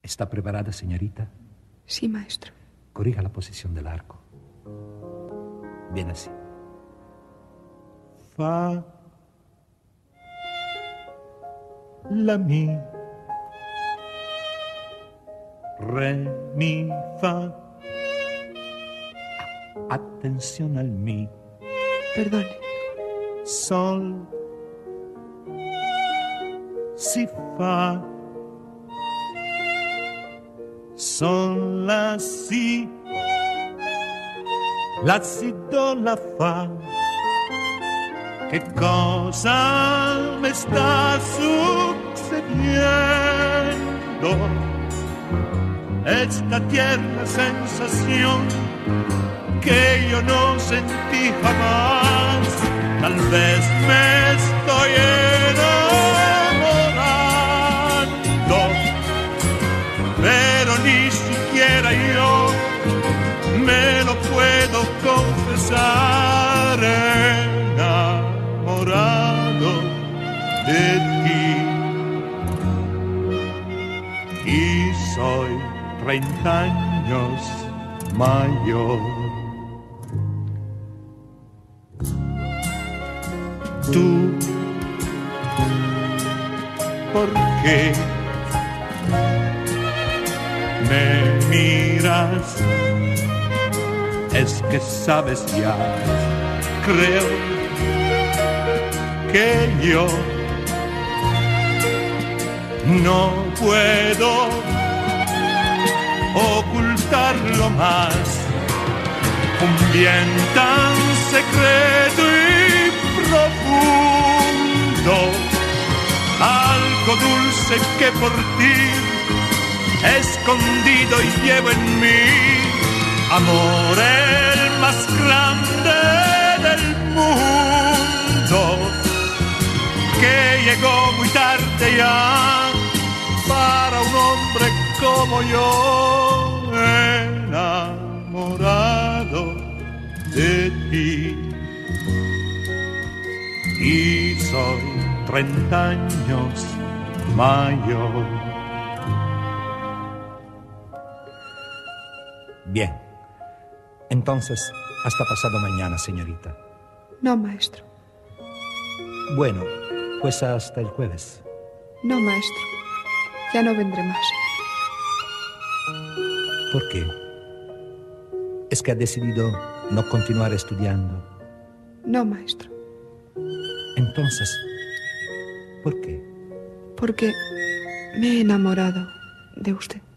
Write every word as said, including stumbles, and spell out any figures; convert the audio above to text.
¿Está preparada, señorita? Sí, maestro. Corrija la posición del arco. Bien así. Fa, la, mi, re, mi, fa. Atención al mi. Perdone. Sol, si, fa. Sol, la, si. La, si, do, la, fa. ¿Qué cosa me está sucediendo? Esta tierna sensación que yo no sentí jamás. Tal vez me estoy enamorando, pero ni siquiera yo me lo puedo confesar. Enamorado de ti, y soy treinta años mayor. Tú, ¿por qué me miras? Es que sabes ya, creo que yo no puedo ocultarlo más. Un bien tan secreto y profundo, algo dulce que por ti escondido llevo en mí. Amor el más grande del mundo, que llegó muy tarde ya para un hombre como yo, enamorado de ti. Y soy treinta años mayor. Bien. Entonces, hasta pasado mañana, señorita. No, maestro. Bueno, pues hasta el jueves. No, maestro. Ya no vendré más. ¿Por qué? ¿Es que ha decidido no continuar estudiando? No, maestro. Entonces, ¿por qué? Porque me he enamorado de usted.